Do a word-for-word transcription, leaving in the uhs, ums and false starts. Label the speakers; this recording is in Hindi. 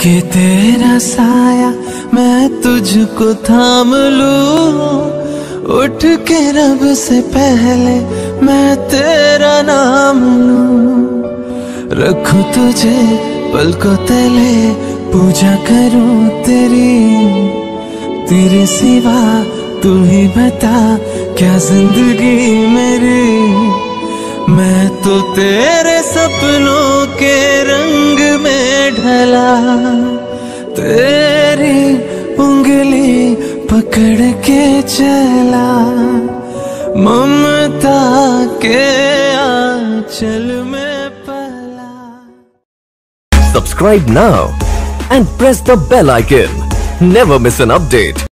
Speaker 1: के तेरा साया मैं तुझको थाम लूं, उठ के रब से पहले मैं तेरा नाम लूं। रखूं तुझे पलकों तले, पूजा करूं तेरी, तेरे सिवा तू ही बता क्या जिंदगी मेरी। मैं तो तेरे सपनों के रंग में ढला, तेरी उंगली पकड़ के चला, ममता के आंचल में पला।
Speaker 2: Subscribe now and press the bell icon. Never miss an update.